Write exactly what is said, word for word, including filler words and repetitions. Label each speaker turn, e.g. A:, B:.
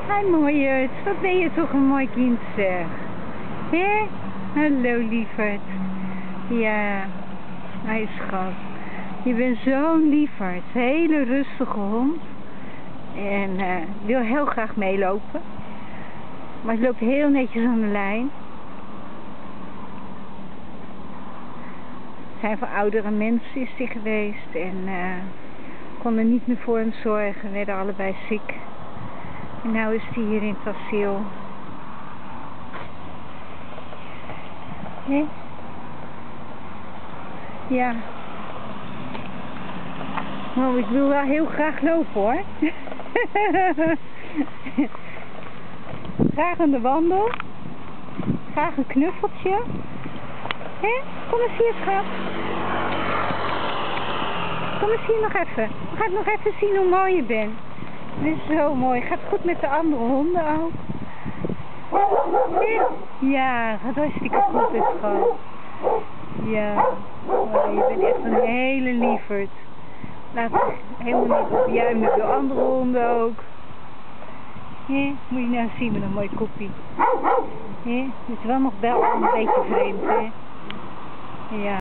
A: Hi mooierd, wat ben je toch een mooi kind zeg. Hé? Hallo lieverd. Ja, hij schat. Je bent zo'n lieverd. Een hele rustige hond. En uh, wil heel graag meelopen. Maar het loopt heel netjes aan de lijn. Zijn voor oudere mensen is hij geweest. En uh, konden niet meer voor hem zorgen. Werden allebei ziek. En nu is hij hier in het asiel. Nee? Ja. Oh, ik wil wel heel graag lopen hoor. Graag aan de wandel. Graag een knuffeltje. Hé? Kom eens hier schat. Kom eens hier nog even. We gaan nog even zien hoe mooi je bent. Dit is zo mooi. Gaat goed met de andere honden ook. Ja, gaat hartstikke goed dus schat. Ja. Oh, je bent echt een hele lieverd. Laat zich helemaal niet opjuimen door andere honden ook. He? Moet je nou zien met een mooi koppie. He? Het is wel nog wel een beetje vreemd, hè? Ja.